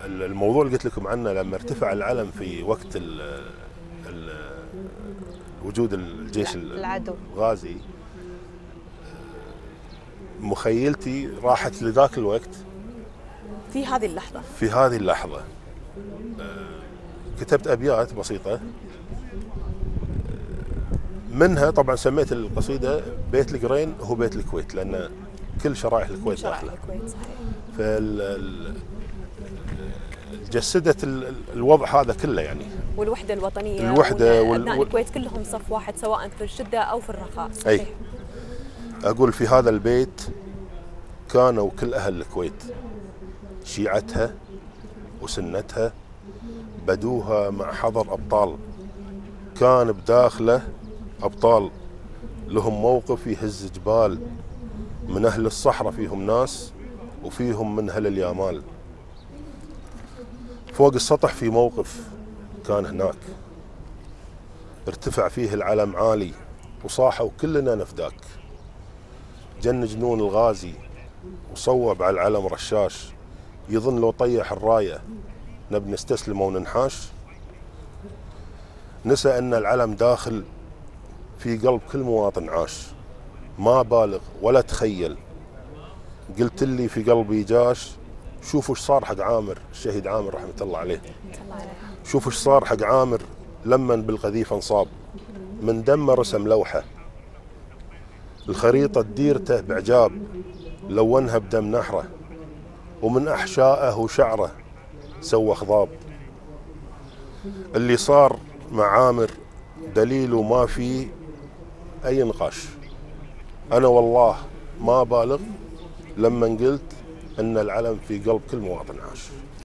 الموضوع اللي قلت لكم عنه لما ارتفع العلم في وقت وجود الجيش العدو الغازي، مخيلتي راحت لذاك الوقت. في هذه اللحظة كتبت أبيات بسيطة، منها طبعا سميت القصيدة بيت القرين هو بيت الكويت، لأن كل شرائح الكويت داخله. جسدت الوضع هذا كله يعني، والوحدة الوطنية، أبناء الكويت كلهم صف واحد سواء في الشدة أو في الرخاء. أي أقول في هذا البيت كانوا كل أهل الكويت، شيعتها وسنتها، بدوها مع حضر أبطال، كان بداخله أبطال لهم موقف يهز جبال، من أهل الصحراء فيهم ناس وفيهم من أهل اليامال. فوق السطح في موقف كان هناك، ارتفع فيه العلم عالي وصاحوا كلنا نفداك، جن جنون الغازي وصوب على العلم رشاش، يظن لو طيح الراية نبي نستسلم وننحاش. نسى أن العلم داخل في قلب كل مواطن عاش، ما بالغ ولا تخيل، قلت لي في قلبي جاش، شوفوا ايش صار حق عامر الشهيد عامر رحمة الله عليه، شوفوا ايش صار حق عامر لما بالقذيفة انصاب، من دمه رسم لوحة، الخريطة ديرته بعجاب، لونها بدم نحره، ومن أحشائه وشعره سوى خضاب. اللي صار مع عامر دليله ما فيه أي نقاش، أنا والله ما بالغ لما قلت أن العلم في قلب كل مواطن عاش.